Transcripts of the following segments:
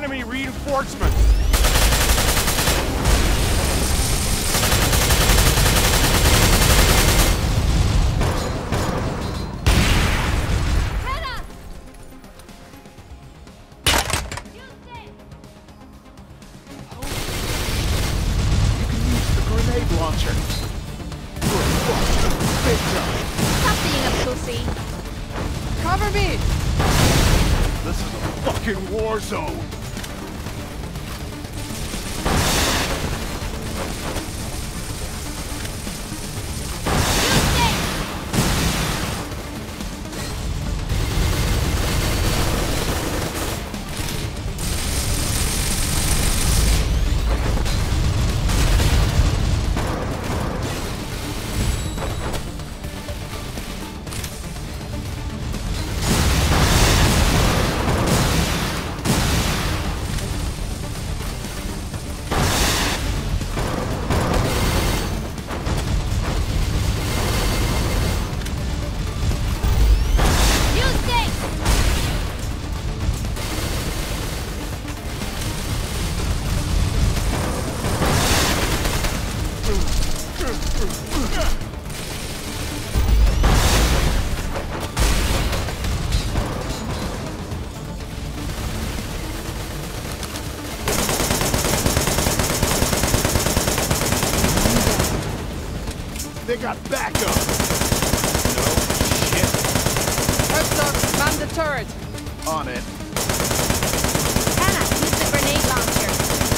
enemy reinforcements! Grenade launcher. You're fucked big time. Stop being a pussy. Cover me! This is a fucking war zone. They got backup! No shit. Herzog, man the turret! On it. Anna, use the grenade launcher.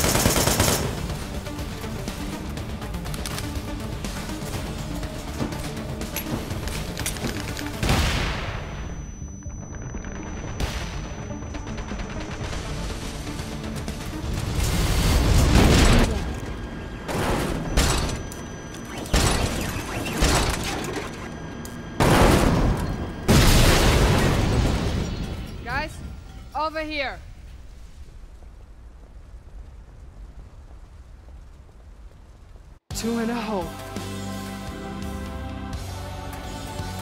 Guys, over here! Two in a hole.